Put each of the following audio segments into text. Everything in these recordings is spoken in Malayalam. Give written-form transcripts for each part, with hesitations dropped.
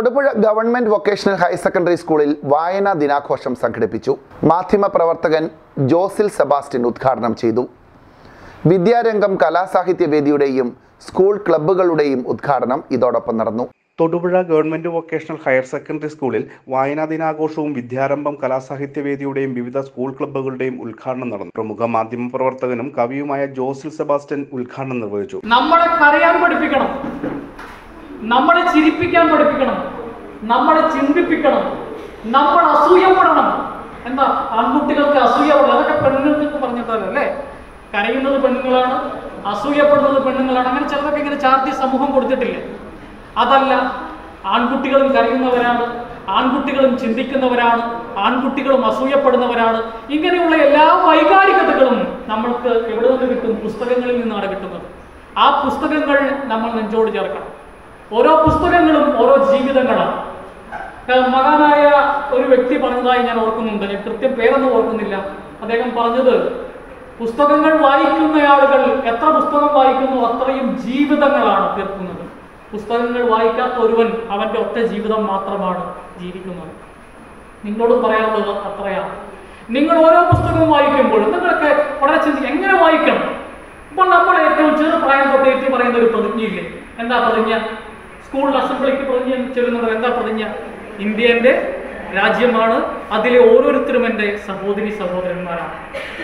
Thodupuzha government vocational higher secondary സ്കൂളിൽ വായനാ ദിനാഘോഷം സംഘടിപ്പിച്ചു. മാധ്യമപ്രവർത്തകൻ ജോസിൽ സെബാസ്റ്റ്യൻ ഉദ്ഘാടനം ചെയ്തു. വിദ്യാരംഗം കലാസാഹിത്യ വേദിയുടെയും സ്കൂൾ ക്ലബ്ബുകളുടെയും ഉദ്ഘാടനം ഇതോടൊപ്പം നടന്നു. Thodupuzha government vocational higher secondary സ്കൂളിൽ വായനാ ദിനാഘോഷവും വിദ്യാരംഭം കലാസാഹിത്യ വേദിയുടെയും വിവിധ സ്കൂൾ ക്ലബ്ബുകളുടെയും ഉദ്ഘാടനം നടന്നു. പ്രമുഖ മാധ്യമ പ്രവർത്തകനും കവിയുമായ ജോസിൽ സെബാസ്റ്റ്യൻ ഉദ്ഘാടനം നിർവഹിച്ചു. നമ്മളെ കരയാൻ പഠിപ്പിക്കണം, നമ്മളെ ചിരിപ്പിക്കാൻ പഠിപ്പിക്കണം, നമ്മളെ ചിന്തിപ്പിക്കണം, നമ്മൾ അസൂയപ്പെടണം. എന്താ ആൺകുട്ടികൾക്ക് അസൂയപ്പെടണം? അതൊക്കെ പെണ്ണുങ്ങൾക്ക് പറഞ്ഞിട്ടല്ലേ? കരയുന്നത് പെണ്ണുങ്ങളാണ്, അസൂയപ്പെടുന്നത് പെണ്ണുങ്ങളാണ്, അങ്ങനെ ചിലതൊക്കെ ഇങ്ങനെ ചാർത്തി സമൂഹം കൊടുത്തിട്ടില്ലേ? അതല്ല, ആൺകുട്ടികളും കരയുന്നവരാണ്, ആൺകുട്ടികളും ചിന്തിക്കുന്നവരാണ്, ആൺകുട്ടികളും അസൂയപ്പെടുന്നവരാണ്. ഇങ്ങനെയുള്ള എല്ലാ വൈകാരികതകളും നമ്മൾക്ക് എവിടെ നിന്ന് കിട്ടും? പുസ്തകങ്ങളിൽ നിന്നാണ് കിട്ടുന്നത്. ആ പുസ്തകങ്ങൾ നമ്മൾ നെഞ്ചോട് ചേർക്കണം. ഓരോ പുസ്തകങ്ങളും ഓരോ ജീവിതങ്ങളാണ്. മഹാനായ ഒരു വ്യക്തി പറഞ്ഞതായി ഞാൻ ഓർക്കുന്നുണ്ട്, ഞാൻ കൃത്യം പേരൊന്നും ഓർക്കുന്നില്ല. അദ്ദേഹം പറഞ്ഞത്, പുസ്തകങ്ങൾ വായിക്കുന്ന ആളുകൾ എത്ര പുസ്തകം വായിക്കുന്നു അത്രയും ജീവിതങ്ങളാണ് തീർക്കുന്നത്. പുസ്തകങ്ങൾ വായിക്കാത്ത ഒരുവൻ അവൻ്റെ ഒറ്റ ജീവിതം മാത്രമാണ് ജീവിക്കുന്നത്. നിങ്ങളോട് പറയാനുള്ളത് അത്രയാണ്. നിങ്ങൾ ഓരോ പുസ്തകവും വായിക്കുമ്പോഴും നിങ്ങളൊക്കെ വളരെ ചിന്തിക്കുക, എങ്ങനെ വായിക്കണം? ഇപ്പോൾ നമ്മൾ ഏറ്റവും ചെറു പ്രായം തൊട്ടേറ്റ് പറയുന്ന ഒരു പ്രതിജ്ഞയില്ലേ? എന്താ പ്രതിജ്ഞ? സ്കൂൾ അസംബ്ലിക്ക് പ്രതിജ്ഞ ചൊല്ലുന്നത് എന്താ പ്രതിജ്ഞ? ഇന്ത്യ എൻ്റെ രാജ്യമാണ്, അതിലെ ഓരോരുത്തരും എൻ്റെ സഹോദരി സഹോദരന്മാരാണ്.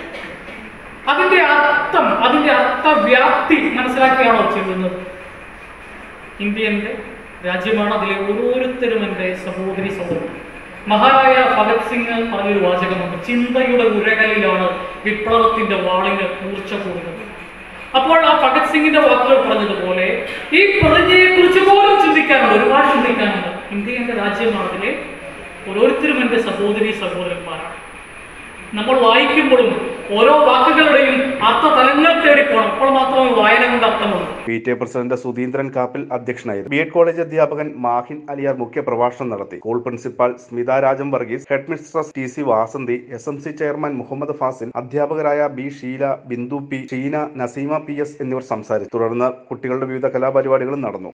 അതിന്റെ അർത്ഥം, അതിന്റെ അർത്ഥവ്യാപ്തി മനസ്സിലാക്കിയാണോ ചൊല്ലുന്നത്? ഇന്ത്യ എൻ്റെ രാജ്യമാണ്, അതിലെ ഓരോരുത്തരും എൻ്റെ സഹോദരി സഹോദരൻ. മഹാനായ ഭഗത് സിംഗ് പറഞ്ഞൊരു വാചകമുണ്ട്, ചിന്തയുടെ ഉരകലിലാണ് വിപ്ലവത്തിന്റെ വാളിന് മൂർച്ച കൂടുന്നത്. അപ്പോൾ ആ ഭഗത് സിംഗിന്റെ വാക്കുകൾ പറഞ്ഞതുപോലെ ഈ പ്രതിജ്ഞയെ കുറിച്ച് പോലും ചിന്തിക്കാനുണ്ട്, ഒരുപാട് ചിന്തിക്കാനുണ്ട്. ഇന്ത്യ എൻ്റെ രാജ്യമാണ്, അതിലെ ഓരോരുത്തരും എൻ്റെ സഹോദരി സഹോദരന്മാരാണ്. നമ്മൾ വായിക്കുമ്പോഴും ഓരോ വാക്കുകളുടെയും അർത്ഥതലങ്ങൾ തേടി പോകണം. അപ്പോൾ മാത്രമേ വായന കൊണ്ട് അർത്ഥമുള്ളൂ. PTA പ്രസിഡന്റ് സുധീന്ദ്രൻ കാപ്പിൽ അധ്യക്ഷനായിരുന്നു. BEd കോളേജ് അധ്യാപകൻ മാഹിൻ അലിയാർ മുഖ്യ പ്രഭാഷണം നടത്തി. School principal Smitha Rajam Varghese, head mistress TC Vasanthi, SMC chairman Muhammad Fazil, അധ്യാപകരായ B Sheela, Bindu P, Sheena, Naseema PS എന്നിവർ സംസാരിച്ചു. തുടർന്ന് കുട്ടികളുടെ വിവിധ കലാപരിപാടികളും നടന്നു.